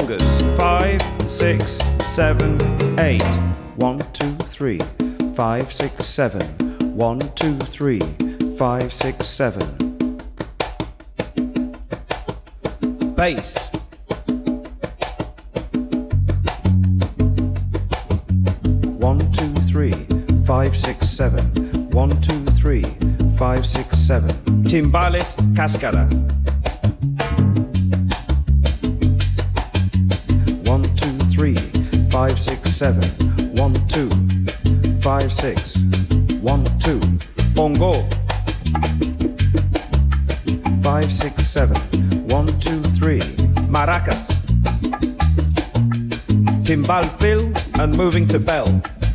congas. 5, 6, 7, 8. 1, 2, 3, 5, 6, 7. 1, 2, 3, 5, 6, 7. Bass. 1, 2, 3, 5, 6, 7. 1, 2, 3, 5, 6, 7. Timbales cascara. 1, 2, 3, 5, 6, 7. 1, 2, 5, 6. 1, 2. Bongo. 5, 6, 7. 1, 2, 3. Maracas. Timbal fill and moving to bell.